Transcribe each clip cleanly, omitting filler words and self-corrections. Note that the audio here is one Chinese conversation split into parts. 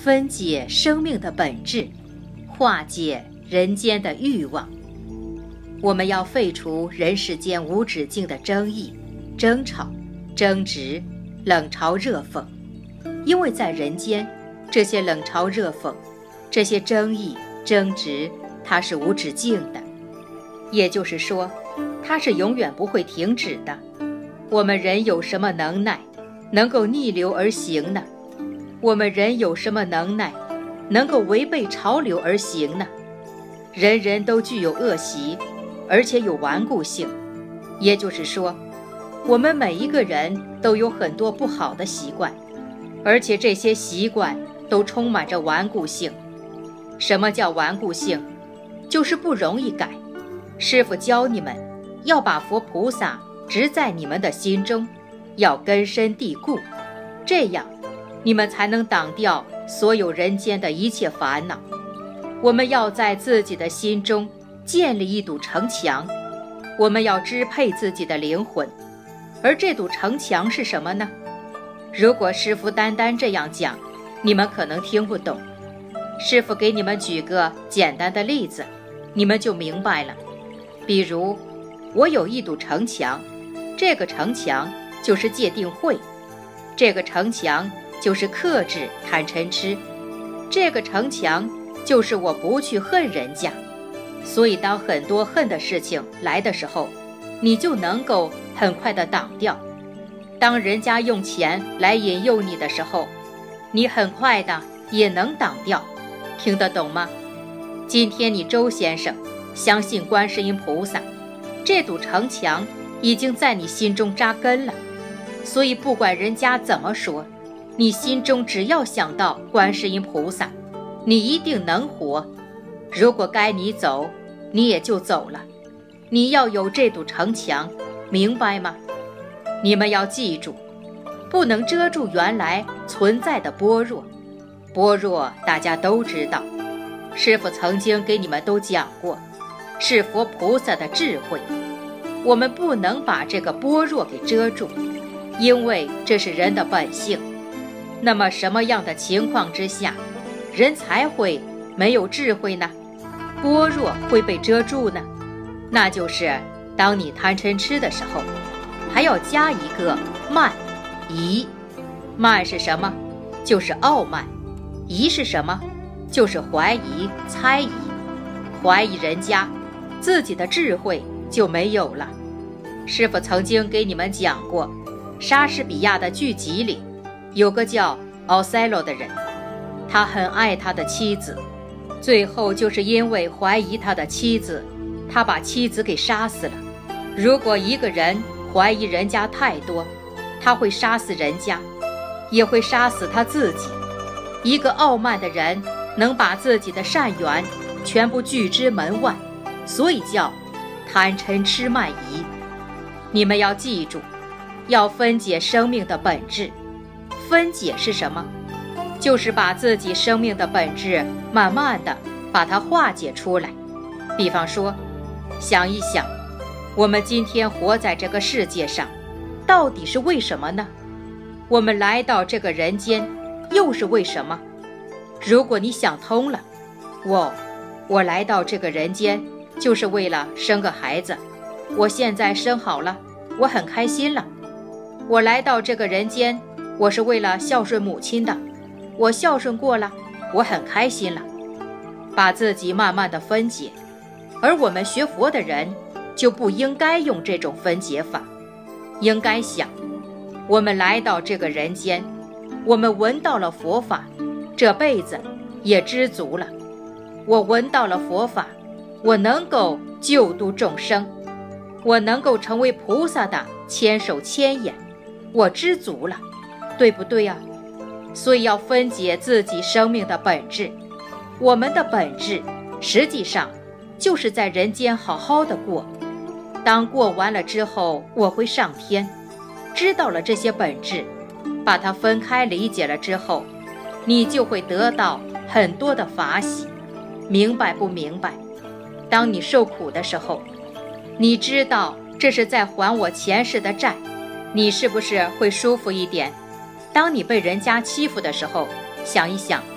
分解生命的本质，化解人间的欲望。我们要废除人世间无止境的争议、争吵、争执、冷嘲热讽，因为在人间，这些冷嘲热讽，这些争议、争执，它是无止境的，也就是说，它是永远不会停止的。我们人有什么能耐，能够逆流而行呢？我们人有什么能耐，能够违背潮流而行呢？人人都具有恶习，而且有顽固性，也就是说，我们每一个人都有很多不好的习惯，而且这些习惯都充满着顽固性。什么叫顽固性？就是不容易改。师父教你们要把佛菩萨植在你们的心中，要根深蒂固，这样你们才能挡掉所有人间的一切烦恼。我们要在自己的心中建立一堵城墙，我们要支配自己的灵魂。而这堵城墙是什么呢？如果师父单单这样讲，你们可能听不懂。师父给你们举个简单的例子，你们就明白了。比如，我有一堵城墙，这个城墙就是戒定慧，这个城墙就是克制贪嗔痴，这个城墙就是我不去恨人家。所以当很多恨的事情来的时候，你就能够很快地挡掉。当人家用钱来引诱你的时候，你很快的也能挡掉。听得懂吗？今天你周先生相信观世音菩萨，这堵城墙已经在你心中扎根了，所以不管人家怎么说，你心中只要想到观世音菩萨，你一定能活。如果该你走，你也就走了。你要有这堵城墙，明白吗？你们要记住，不能遮住原来存在的般若。般若大家都知道，师父曾经给你们都讲过，是佛菩萨的智慧。我们不能把这个般若给遮住，因为这是人的本性。那么什么样的情况之下，人才会没有智慧呢？般若会被遮住呢？那就是当你贪嗔痴的时候，还要加一个慢疑。慢是什么？就是傲慢。疑是什么？就是怀疑、猜疑。怀疑人家，自己的智慧就没有了。师父曾经给你们讲过，莎士比亚的剧集里有个叫奥赛罗的人，他很爱他的妻子，最后就是因为怀疑他的妻子，他把妻子给杀死了。如果一个人怀疑人家太多，他会杀死人家，也会杀死他自己。一个傲慢的人能把自己的善缘全部拒之门外，所以叫贪嗔痴慢疑。你们要记住，要分解生命的本质。分解是什么？就是把自己生命的本质慢慢的把它化解出来。比方说，想一想，我们今天活在这个世界上，到底是为什么呢？我们来到这个人间，又是为什么？如果你想通了，我来到这个人间就是为了生个孩子，我现在生好了，我很开心了。我来到这个人间，我是为了孝顺母亲的，我孝顺过了，我很开心了。把自己慢慢的分解，而我们学佛的人就不应该用这种分解法，应该想，我们来到这个人间，我们闻到了佛法，这辈子也知足了。我闻到了佛法，我能够救度众生，我能够成为菩萨的千手千眼，我知足了，对不对啊？所以要分解自己生命的本质。我们的本质实际上就是在人间好好的过，当过完了之后，我会上天。知道了这些本质，把它分开理解了之后，你就会得到很多的法喜。明白不明白？当你受苦的时候，你知道这是在还我前世的债，你是不是会舒服一点？当你被人家欺负的时候，想一想，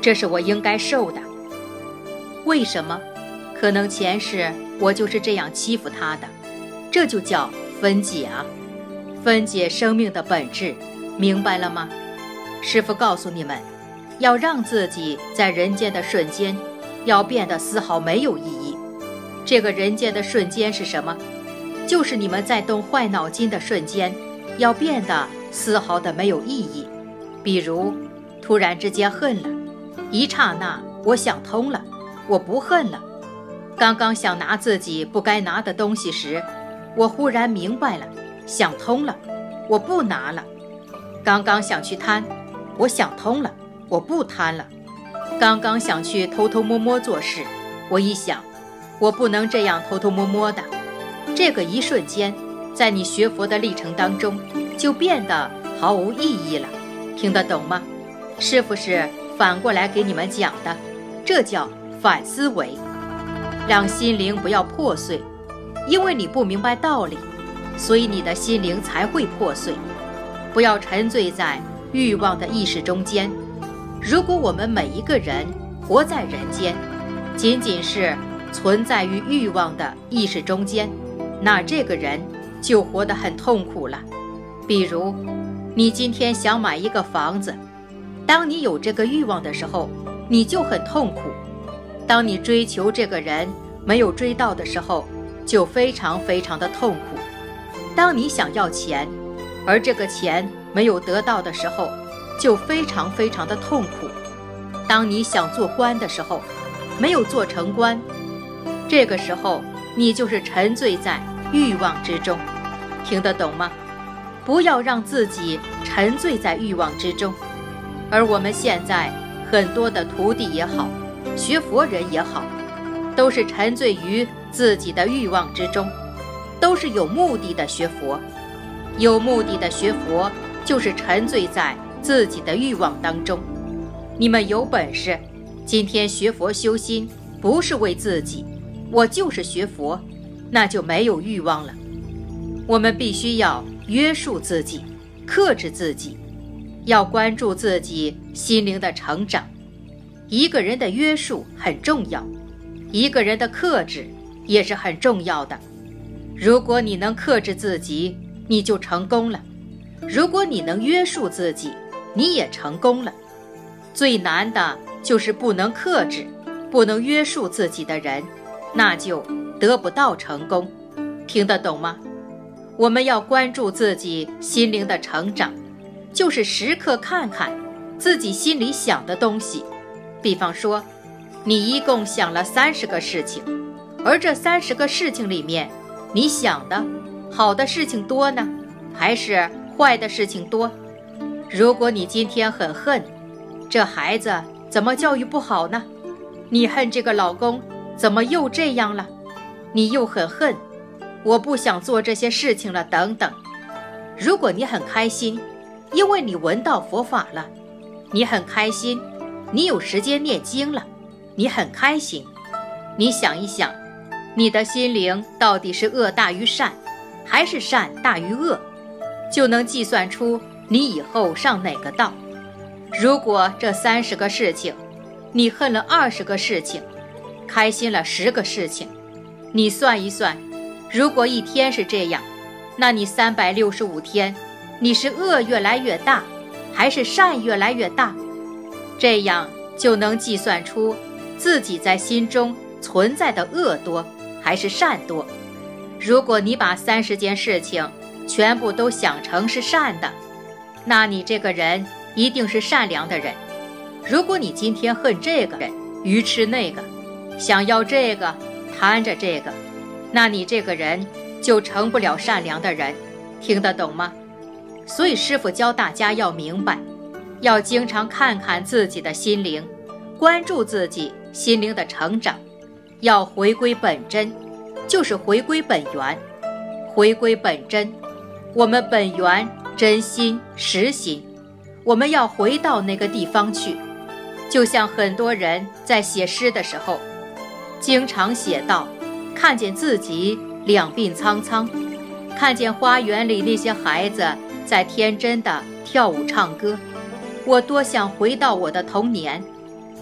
这是我应该受的。为什么？可能前世我就是这样欺负他的，这就叫分解啊，分解生命的本质，明白了吗？师父告诉你们，要让自己在人间的瞬间要变得丝毫没有意义。这个人间的瞬间是什么？就是你们在动坏脑筋的瞬间要变得丝毫的没有意义。比如突然之间恨了，一刹那我想通了，我不恨了。刚刚想拿自己不该拿的东西时，我忽然明白了，想通了，我不拿了。刚刚想去贪，我想通了，我不贪了。刚刚想去偷偷摸摸做事，我一想，我不能这样偷偷摸摸的。这个一瞬间，在你学佛的历程当中就变得毫无意义了，听得懂吗？师父是反过来给你们讲的，这叫反思维，让心灵不要破碎。因为你不明白道理，所以你的心灵才会破碎。不要沉醉在欲望的意识中间。如果我们每一个人活在人间，仅仅是存在于欲望的意识中间，那这个人就活得很痛苦了。比如你今天想买一个房子，当你有这个欲望的时候，你就很痛苦。当你追求这个人没有追到的时候，就非常非常的痛苦。当你想要钱，而这个钱没有得到的时候，就非常非常的痛苦。当你想做官的时候，没有做成官，这个时候你就是沉醉在欲望之中，听得懂吗？不要让自己沉醉在欲望之中。而我们现在很多的徒弟也好，学佛人也好，都是沉醉于自己的欲望之中，都是有目的的学佛。有目的的学佛，就是沉醉在自己的欲望当中。你们有本事，今天学佛修心，不是为自己，我就是学佛，那就没有欲望了。我们必须要约束自己，克制自己，要关注自己心灵的成长。一个人的约束很重要，一个人的克制也是很重要的。如果你能克制自己，你就成功了；如果你能约束自己，你也成功了。最难的就是不能克制、不能约束自己的人，那就得不到成功。听得懂吗？我们要关注自己心灵的成长，就是时刻看看自己心里想的东西。比方说，你一共想了30个事情，而这30个事情里面，你想的好的事情多呢，还是坏的事情多？如果你今天很恨，这孩子怎么教育不好呢？你恨这个老公怎么又这样了？你又很恨，我不想做这些事情了，等等。如果你很开心，因为你闻到佛法了，你很开心，你有时间念经了，你很开心。你想一想，你的心灵到底是恶大于善，还是善大于恶，就能计算出你以后上哪个道。如果这30个事情，你恨了20个事情，开心了10个事情，你算一算，如果一天是这样，那你365天，你是恶越来越大，还是善越来越大？这样就能计算出自己在心中存在的恶多，还是善多。如果你把30件事情全部都想成是善的，那你这个人一定是善良的人。如果你今天恨这个人，愚痴那个，想要这个，贪着这个，那你这个人就成不了善良的人，听得懂吗？所以师父教大家要明白，要经常看看自己的心灵，关注自己心灵的成长，要回归本真，就是回归本源。回归本真，我们本源真心实心，我们要回到那个地方去。就像很多人在写诗的时候，经常写到看见自己两鬓苍苍，看见花园里那些孩子在天真的跳舞唱歌，我多想回到我的童年。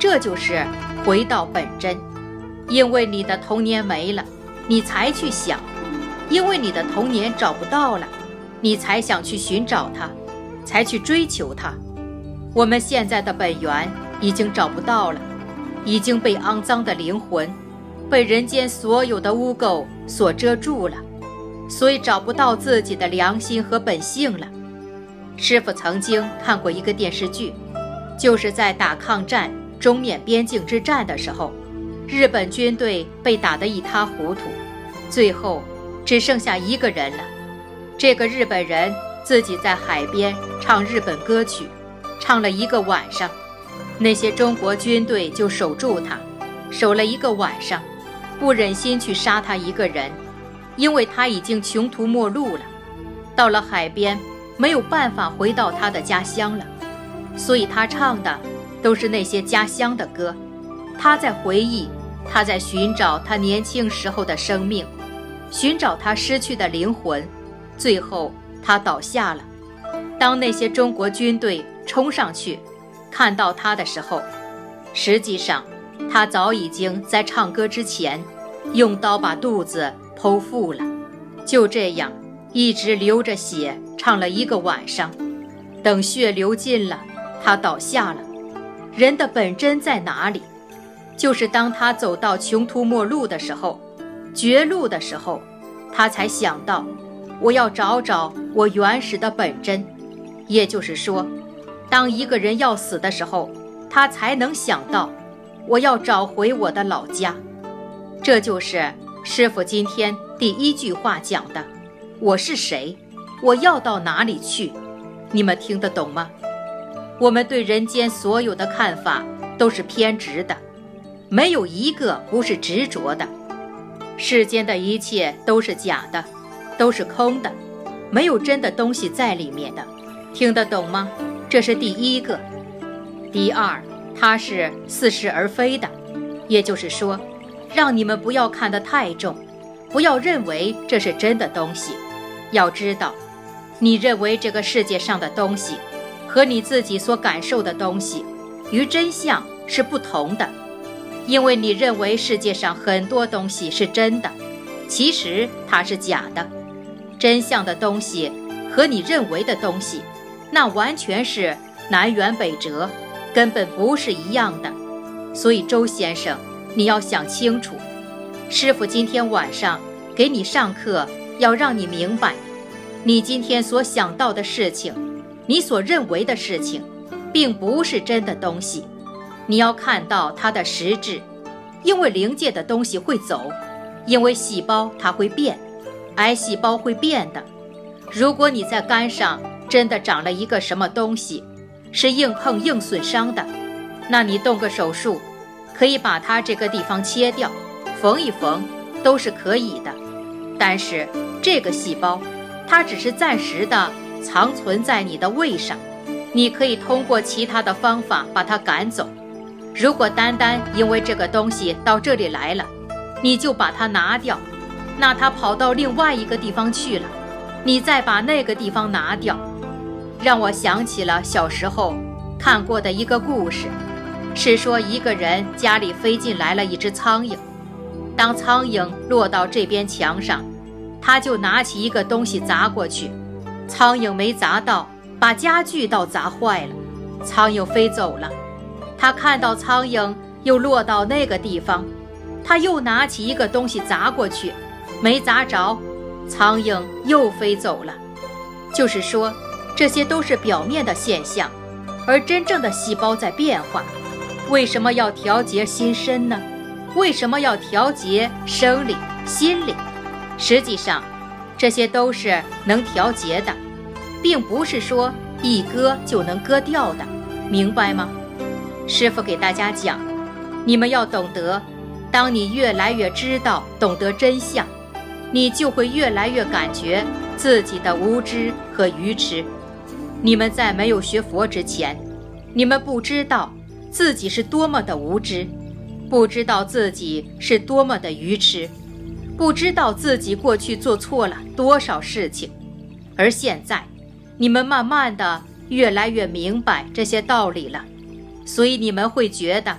这就是回到本真。因为你的童年没了，你才去想；因为你的童年找不到了，你才想去寻找它，才去追求它。我们现在的本源已经找不到了，已经被肮脏的灵魂，被人间所有的污垢所遮住了，所以找不到自己的良心和本性了。师父曾经看过一个电视剧，就是在打抗战中缅边境之战的时候，日本军队被打得一塌糊涂，最后只剩下一个人了。这个日本人自己在海边唱日本歌曲，唱了1个晚上。那些中国军队就守住他，守了1个晚上，不忍心去杀他一个人，因为他已经穷途末路了，到了海边没有办法回到他的家乡了，所以他唱的都是那些家乡的歌。他在回忆，他在寻找他年轻时候的生命，寻找他失去的灵魂。最后他倒下了。当那些中国军队冲上去看到他的时候，实际上他早已经在唱歌之前用刀把肚子剖腹了。就这样一直流着血唱了1个晚上，等血流尽了，他倒下了。人的本真在哪里？就是当他走到穷途末路的时候，绝路的时候，他才想到，我要找找我原始的本真。也就是说，当一个人要死的时候，他才能想到，我要找回我的老家。这就是师父今天第1句话讲的，我是谁？我要到哪里去？你们听得懂吗？我们对人间所有的看法都是偏执的，没有一个不是执着的。世间的一切都是假的，都是空的，没有真的东西在里面的。听得懂吗？这是第1个。第2，它是似是而非的，也就是说，让你们不要看得太重，不要认为这是真的东西。要知道，你认为这个世界上的东西和你自己所感受的东西与真相是不同的。因为你认为世界上很多东西是真的，其实它是假的。真相的东西和你认为的东西，那完全是南辕北辙，根本不是一样的。所以周先生，你要想清楚，师父今天晚上给你上课，要让你明白，你今天所想到的事情，你所认为的事情，并不是真的东西。你要看到它的实质，因为灵界的东西会走，因为细胞它会变，癌细胞会变的。如果你在肝上真的长了一个什么东西，是硬碰硬损伤的，那你动个手术，可以把它这个地方切掉，缝一缝，都是可以的。但是这个细胞，它只是暂时的藏存在你的胃上，你可以通过其他的方法把它赶走。如果单单因为这个东西到这里来了，你就把它拿掉，那它跑到另外一个地方去了，你再把那个地方拿掉。让我想起了小时候看过的一个故事，是说一个人家里飞进来了一只苍蝇，当苍蝇落到这边墙上，他就拿起一个东西砸过去，苍蝇没砸到，把家具倒砸坏了，苍蝇飞走了。他看到苍蝇又落到那个地方，他又拿起一个东西砸过去，没砸着，苍蝇又飞走了。就是说，这些都是表面的现象，而真正的细胞在变化。为什么要调节心身呢？为什么要调节生理、心理？实际上，这些都是能调节的，并不是说一割就能割掉的，明白吗？师父给大家讲，你们要懂得，当你越来越知道、懂得真相，你就会越来越感觉自己的无知和愚痴。你们在没有学佛之前，你们不知道自己是多么的无知，不知道自己是多么的愚痴，不知道自己过去做错了多少事情。而现在，你们慢慢的越来越明白这些道理了，所以你们会觉得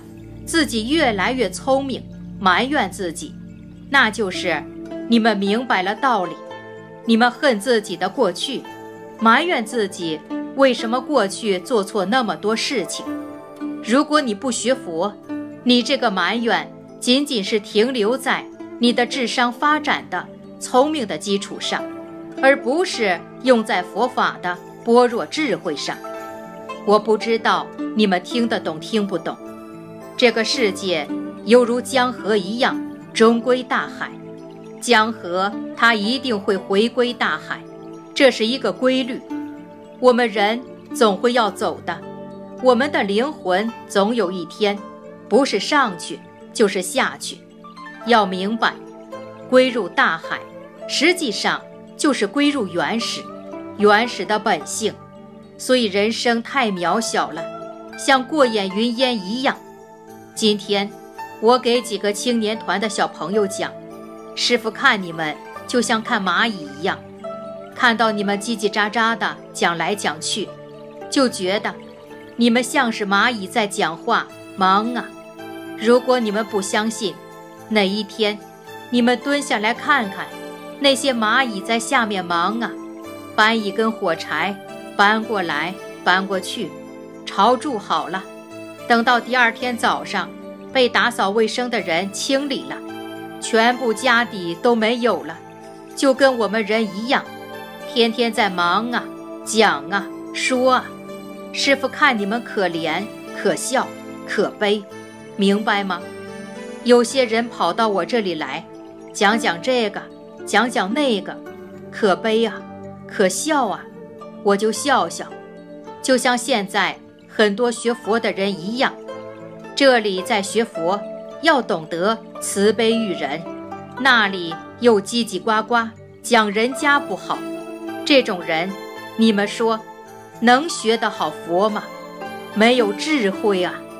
自己越来越聪明，埋怨自己，那就是你们明白了道理。你们恨自己的过去，埋怨自己为什么过去做错那么多事情。如果你不学佛，你这个埋怨仅仅是停留在你的智商发展的聪明的基础上，而不是用在佛法的般若智慧上。我不知道你们听得懂听不懂。这个世界犹如江河一样，终归大海。江河它一定会回归大海，这是一个规律。我们人总会要走的，我们的灵魂总有一天不是上去就是下去。要明白，归入大海实际上就是归入原始的本性。所以人生太渺小了，像过眼云烟一样。今天我给几个青年团的小朋友讲，师父看你们就像看蚂蚁一样，看到你们叽叽喳喳的讲来讲去，就觉得你们像是蚂蚁在讲话，忙啊。如果你们不相信，哪一天你们蹲下来看看，那些蚂蚁在下面忙啊，搬一根火柴，搬过来搬过去，巢筑好了，等到第二天早上被打扫卫生的人清理了，全部家底都没有了。就跟我们人一样，天天在忙啊，讲啊，说啊。师父看你们可怜可笑可悲，明白吗？有些人跑到我这里来，讲讲这个讲讲那个，可悲啊可笑啊，我就笑笑。就像现在很多学佛的人一样，这里在学佛要懂得慈悲育人，那里又叽叽呱呱讲人家不好。这种人，你们说能学得好佛吗？没有智慧啊。